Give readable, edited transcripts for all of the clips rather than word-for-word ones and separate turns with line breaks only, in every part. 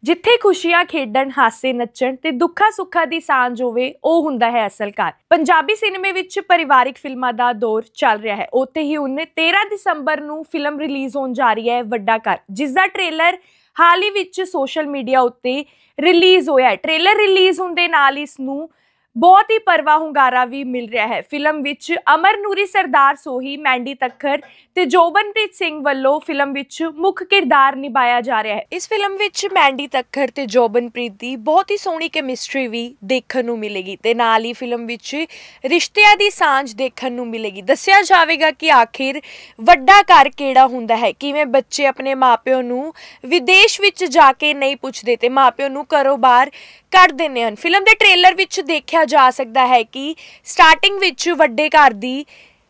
ਜਿੱਥੇ ਖੁਸ਼ੀਆਂ ਖੇਡਣ, ਹਾਸੇ ਨੱਚਣ ਤੇ ਦੁੱਖਾਂ ਸੁੱਖਾਂ ਦੀ ਸਾਂਝ ਹੋਵੇ, ਉਹ ਹੁੰਦਾ ਹੈ ਅਸਲ ਘਰ। ਪੰਜਾਬੀ ਸਿਨੇਮੇ ਵਿੱਚ ਪਰਿਵਾਰਿਕ ਫਿਲਮਾਂ ਦਾ ਦੌਰ ਚੱਲ ਰਿਹਾ ਹੈ। ਉੱਥੇ ਹੀ ਹੁਣ 13 ਦਸੰਬਰ ਨੂੰ ਫਿਲਮ ਰਿਲੀਜ਼ ਹੋਣ ਜਾ ਰਹੀ ਹੈ ਵੱਡਾ ਘਰ, ਜਿਸ ਦਾ ਟ੍ਰੇਲਰ ਹਾਲ ਹੀ ਵਿੱਚ ਸੋਸ਼ਲ ਮੀਡੀਆ ਉੱਤੇ ਰਿਲੀਜ਼ ਹੋਇਆ ਹੈ। ਟ੍ਰੇਲਰ ਰਿਲੀਜ਼ ਹੋਣ ਦੇ ਨਾਲ ਇਸ ਨੂੰ ਬਹੁਤ ਹੀ ਪਰਵਾ ਹੁੰਗਾਰਾ ਵੀ ਮਿਲ ਰਿਹਾ ਹੈ। ਫਿਲਮ ਵਿੱਚ ਅਮਰ ਨੂਰੀ, ਸਰਦਾਰ ਸੋਹੀ, ਮੈਂਡੀ ਤੱਖਰ ਤੇ ਜੋਬਨਪ੍ਰੀਤ ਸਿੰਘ ਵੱਲੋਂ ਫਿਲਮ ਵਿੱਚ ਮੁੱਖ ਕਿਰਦਾਰ ਨਿਭਾਇਆ ਜਾ ਰਿਹਾ ਹੈ। ਇਸ ਫਿਲਮ ਵਿੱਚ ਮੈਂਡੀ ਤੱਖਰ ਤੇ ਜੋਬਨਪ੍ਰੀਤ ਦੀ ਬਹੁਤ ਹੀ ਸੋਹਣੀ ਕੈਮਿਸਟਰੀ ਵੀ ਦੇਖਣ ਨੂੰ ਮਿਲੇਗੀ ਤੇ ਨਾਲ ਹੀ ਫਿਲਮ ਵਿੱਚ ਰਿਸ਼ਤਿਆਂ ਦੀ ਸਾਂਝ ਦੇਖਣ ਨੂੰ ਮਿਲੇਗੀ। ਦੱਸਿਆ ਜਾਵੇਗਾ ਕਿ ਆਖਿਰ ਵੱਡਾ ਘਰ ਕਿਹੜਾ ਹੁੰਦਾ ਹੈ, ਕਿਵੇਂ ਬੱਚੇ ਆਪਣੇ ਮਾਪਿਓ ਨੂੰ ਵਿਦੇਸ਼ ਵਿੱਚ ਜਾ ਕੇ ਨਹੀਂ ਪੁੱਛਦੇ ਤੇ ਮਾਪਿਓ ਨੂੰ ਘਰੋਂ ਬਾਹਰ ਕੱਢ ਦਿੰਦੇ ਹਨ। ਫਿਲਮ ਦੇ ਟ੍ਰੇਲਰ ਵਿੱਚ ਦੇਖਿਆ ਜਾ ਸਕਦਾ ਹੈ ਕਿ ਸਟਾਰਟਿੰਗ ਵਿੱਚ ਵੱਡੇ ਘਰ ਦੀ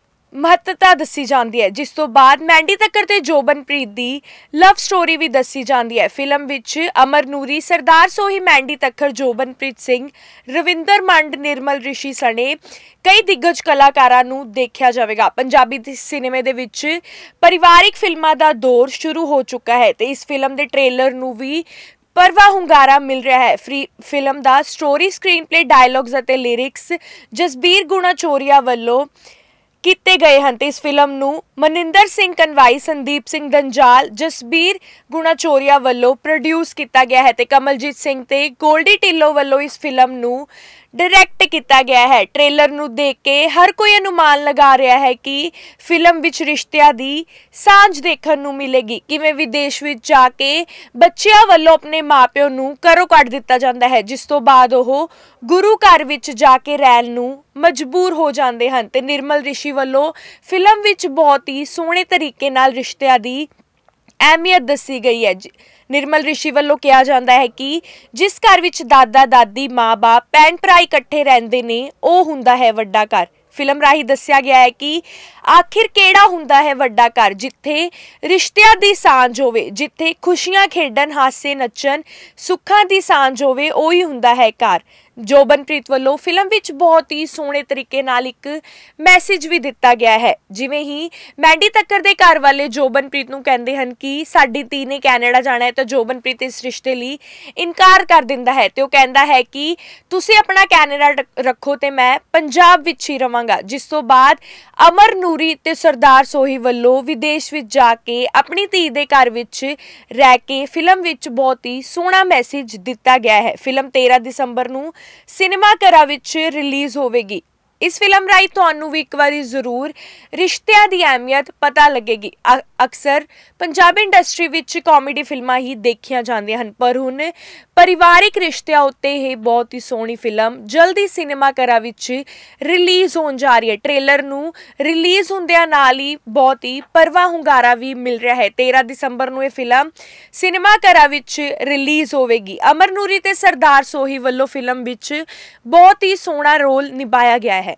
ਮਹੱਤਤਾ ਦੱਸੀ ਜਾਂਦੀ ਹੈ, ਜਿਸ ਤੋਂ ਬਾਅਦ ਮੈਂਡੀ ਤੱਕਰ ਤੇ ਜੋਬਨਪ੍ਰੀਤ ਦੀ ਲਵ ਸਟੋਰੀ ਵੀ ਦੱਸੀ ਜਾਂਦੀ ਹੈ। ਫਿਲਮ ਵਿੱਚ ਅਮਰ ਨੂਰੀ, ਸਰਦਾਰ ਸੋਹੀ, ਮੈਂਡੀ ਤੱਕਰ, ਜੋਬਨਪ੍ਰੀਤ ਸਿੰਘ, ਰਵਿੰਦਰ ਮੰਡ, ਨਿਰਮਲ ਰਿਸ਼ੀ ਸਣੇ ਕਈ ਦਿੱਗਜ ਕਲਾਕਾਰਾਂ ਨੂੰ ਦੇਖਿਆ ਜਾਵੇਗਾ। ਪੰਜਾਬੀ ਸਿਨੇਮੇ ਦੇ ਵਿੱਚ ਪਰਿਵਾਰਿਕ ਫਿਲਮਾਂ ਦਾ ਦੌਰ ਸ਼ੁਰੂ ਹੋ ਚੁੱਕਾ ਹੈ ਤੇ ਇਸ ਫਿਲਮ ਦੇ ਟ੍ਰੇਲਰ ਨੂੰ ਵੀ ਪਰਵਾ ਹੁੰਗਾਰਾ ਮਿਲ ਰਿਹਾ ਹੈ। ਫਿਲਮ ਦਾ ਸਟੋਰੀ, ਸਕਰੀਨ ਪਲੇ, ਡਾਇਲੌਗਸ ਅਤੇ ਲਿਰਿਕਸ ਜਸਬੀਰ ਗੁਣਾਚੋਰੀਆ ਵੱਲੋਂ ਕੀਤੇ ਗਏ ਹਨ ਤੇ ਇਸ ਫਿਲਮ ਨੂੰ ਮਨਿੰਦਰ ਸਿੰਘ ਕਨਵਾਈ, ਸੰਦੀਪ ਸਿੰਘ ਦੰਜਾਲ, ਜਸਬੀਰ ਗੁਣਾਚੋਰੀਆ ਵੱਲੋਂ ਪ੍ਰੋਡਿਊਸ ਕੀਤਾ ਗਿਆ ਹੈ ਤੇ ਕਮਲਜੀਤ ਸਿੰਘ ਤੇ ਗੋਲਡੀ ਢਿੱਲੋਂ ਵੱਲੋਂ ਇਸ ਫਿਲਮ ਨੂੰ ਡਾਇਰੈਕਟ ਕੀਤਾ ਗਿਆ ਹੈ। ਟ੍ਰੇਲਰ ਨੂੰ ਦੇਖ ਕੇ ਹਰ ਕੋਈ ਅਨੁਮਾਨ ਲਗਾ ਰਿਹਾ ਹੈ ਕਿ ਫਿਲਮ ਵਿੱਚ ਰਿਸ਼ਤਿਆਂ ਦੀ ਸਾਂਝ ਦੇਖਣ ਨੂੰ ਮਿਲੇਗੀ, ਕਿਵੇਂ ਵਿਦੇਸ਼ ਵਿੱਚ ਜਾ ਕੇ ਬੱਚਿਆਂ ਵੱਲੋਂ ਆਪਣੇ ਮਾਪਿਓ ਨੂੰ ਘਰੋਂ ਕੱਢ ਦਿੱਤਾ ਜਾਂਦਾ ਹੈ, ਜਿਸ ਤੋਂ ਬਾਅਦ ਉਹ ਗੁਰੂ ਘਰ ਵਿੱਚ ਜਾ ਕੇ ਰਹਿਣ ਨੂੰ ਮਜਬੂਰ ਹੋ ਜਾਂਦੇ ਹਨ ਤੇ ਨਿਰਮਲ ਰਿਸ਼ੀ ਵੱਲੋਂ ਫਿਲਮ ਵਿੱਚ ਬਹੁਤ ਹੀ ਸੋਹਣੇ ਤਰੀਕੇ ਨਾਲ ਰਿਸ਼ਤਿਆਂ ਦੀ ਅਹਿਮੀਅਤ ਦੱਸੀ ਗਈ ਹੈ। ਨਿਰਮਲ ਰਿਸ਼ੀ ਵੱਲੋਂ ਕਿਹਾ ਜਾਂਦਾ ਹੈ ਕਿ ਜਿਸ ਘਰ ਵਿੱਚ ਦਾਦਾ ਦਾਦੀ, ਮਾਂ-ਬਾਪ, ਭੈਣ ਭਰਾ ਇਕੱਠੇ ਰਹਿੰਦੇ ਨੇ, ਉਹ ਹੁੰਦਾ ਹੈ ਵੱਡਾ ਘਰ। ਫਿਲਮ ਰਾਹੀਂ ਦੱਸਿਆ ਗਿਆ ਹੈ ਕਿ ਆਖਿਰ ਕਿਹੜਾ ਹੁੰਦਾ ਹੈ ਵੱਡਾ ਘਰ, ਜਿੱਥੇ ਰਿਸ਼ਤਿਆਂ ਦੀ ਸਾਂਝ ਹੋਵੇ, ਜਿੱਥੇ ਖੁਸ਼ੀਆਂ ਖੇਡਣ, ਹਾਸੇ ਨੱਚਣ, ਸੁੱਖਾਂ ਦੀ ਸਾਂਝ ਹੋਵੇ, ਉਹੀ ਹੁੰਦਾ ਹੈ ਘਰ। ਜੋਬਨਪ੍ਰੀਤ ਵੱਲੋਂ ਫਿਲਮ ਵਿੱਚ ਬਹੁਤ ਹੀ ਸੋਹਣੇ ਤਰੀਕੇ ਨਾਲ ਇੱਕ ਮੈਸੇਜ ਵੀ ਦਿੱਤਾ ਗਿਆ ਹੈ। ਜਿਵੇਂ ਹੀ ਮੈਂਡੀ ਤੱਕਰ ਦੇ ਘਰ ਵਾਲੇ ਜੋਬਨਪ੍ਰੀਤ ਨੂੰ ਕਹਿੰਦੇ ਹਨ ਕਿ ਸਾਡੀ ਧੀ ਨੇ ਕੈਨੇਡਾ ਜਾਣਾ ਹੈ, ਤਾਂ ਜੋਬਨਪ੍ਰੀਤ ਇਸ ਰਿਸ਼ਤੇ ਲਈ ਇਨਕਾਰ ਕਰ ਦਿੰਦਾ ਹੈ ਤੇ ਉਹ ਕਹਿੰਦਾ ਹੈ ਕਿ ਤੁਸੀਂ ਆਪਣਾ ਕੈਨੇਡਾ ਰੱਖੋ ਤੇ ਮੈਂ ਪੰਜਾਬ ਵਿੱਚ ਹੀ ਰਵਾਂਗਾ। ਜਿਸ ਤੋਂ ਬਾਅਦ ਅਮਰ ਨੂਰੀ ਤੇ ਸਰਦਾਰ ਸੋਹੀ ਵੱਲੋਂ ਵਿਦੇਸ਼ ਵਿੱਚ ਜਾ ਕੇ ਆਪਣੀ ਧੀ ਦੇ ਘਰ ਵਿੱਚ ਰਹਿ ਕੇ ਫਿਲਮ ਵਿੱਚ ਬਹੁਤ ਹੀ ਸੋਹਣਾ ਮੈਸੇਜ ਦਿੱਤਾ ਗਿਆ ਹੈ। ਫਿਲਮ 13 ਦਸੰਬਰ ਨੂੰ ਸਿਨੇਮਾ ਘਰਾਂ ਵਿੱਚ ਰਿਲੀਜ਼ ਹੋਵੇਗੀ। ਇਸ ਫਿਲਮ ਰਾਹੀਂ ਤੁਹਾਨੂੰ ਵੀ ਇੱਕ ਵਾਰੀ ਜ਼ਰੂਰ ਰਿਸ਼ਤਿਆਂ ਦੀ ਅਹਿਮੀਅਤ ਪਤਾ ਲੱਗੇਗੀ। ਅਕਸਰ ਪੰਜਾਬੀ ਇੰਡਸਟਰੀ ਵਿੱਚ ਕਾਮੇਡੀ ਫਿਲਮਾਂ ਹੀ ਦੇਖੀਆਂ ਜਾਂਦੀਆਂ ਹਨ, ਪਰ ਹੁਣ ਪਰਿਵਾਰਿਕ ਰਿਸ਼ਤਿਆਂ ਉੱਤੇ ਇਹ ਬਹੁਤ ਹੀ ਸੋਹਣੀ ਫਿਲਮ ਜਲਦੀ ਸਿਨੇਮਾ ਘਰਾਂ ਵਿੱਚ ਰਿਲੀਜ਼ ਹੋਣ ਜਾ ਰਹੀ ਹੈ। ਟ੍ਰੇਲਰ ਨੂੰ ਰਿਲੀਜ਼ ਹੁੰਦਿਆਂ ਨਾਲ ਹੀ ਬਹੁਤ ਹੀ ਪਰਵਾ ਹੁੰਗਾਰਾ ਵੀ ਮਿਲ ਰਿਹਾ ਹੈ। 13 ਦਸੰਬਰ ਨੂੰ ਇਹ ਫਿਲਮ ਸਿਨੇਮਾ ਘਰਾਂ ਵਿੱਚ ਰਿਲੀਜ਼ ਹੋਵੇਗੀ। ਅਮਰ ਨੂਰੀ ਤੇ ਸਰਦਾਰ ਸੋਹੀ ਵੱਲੋਂ ਫਿਲਮ ਵਿੱਚ ਬਹੁਤ ਹੀ ਸੋਹਣਾ ਰੋਲ ਨਿਭਾਇਆ ਗਿਆ ਹੈ।